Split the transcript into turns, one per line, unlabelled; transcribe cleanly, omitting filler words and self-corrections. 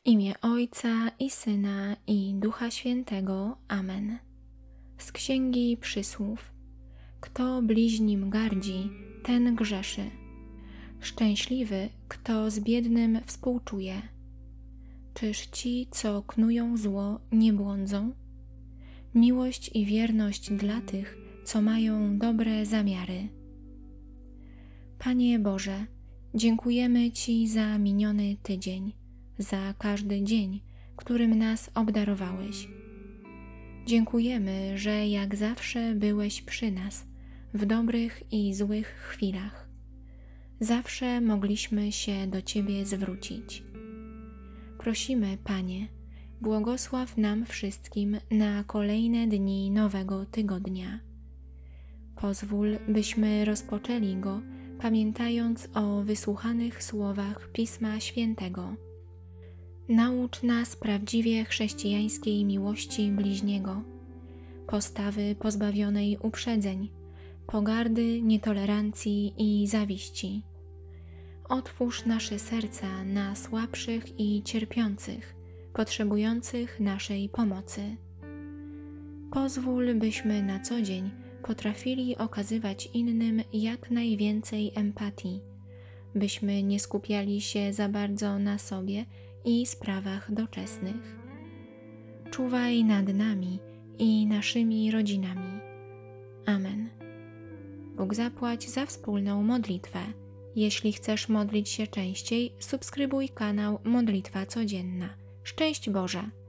imię Ojca i Syna i Ducha Świętego. Amen. Z Księgi Przysłów. Kto bliźnim gardzi, ten grzeszy. Szczęśliwy, kto z biednym współczuje. Czyż ci, co knują zło, nie błądzą? Miłość i wierność dla tych, co mają dobre zamiary. Panie Boże, dziękujemy Ci za miniony tydzień, za każdy dzień, którym nas obdarowałeś. Dziękujemy, że jak zawsze byłeś przy nas, w dobrych i złych chwilach. Zawsze mogliśmy się do Ciebie zwrócić. Prosimy, Panie, błogosław nam wszystkim na kolejne dni nowego tygodnia. Pozwól, byśmy rozpoczęli go, pamiętając o wysłuchanych słowach Pisma Świętego. Naucz nas prawdziwie chrześcijańskiej miłości bliźniego, postawy pozbawionej uprzedzeń, pogardy, nietolerancji i zawiści. Otwórz nasze serca na słabszych i cierpiących, potrzebujących naszej pomocy. Pozwól, byśmy na co dzień potrafili okazywać innym jak najwięcej empatii, byśmy nie skupiali się za bardzo na sobie i sprawach doczesnych. Czuwaj nad nami i naszymi rodzinami. Amen. Bóg zapłać za wspólną modlitwę. Jeśli chcesz modlić się częściej, subskrybuj kanał Modlitwa Codzienna. Szczęść Boże!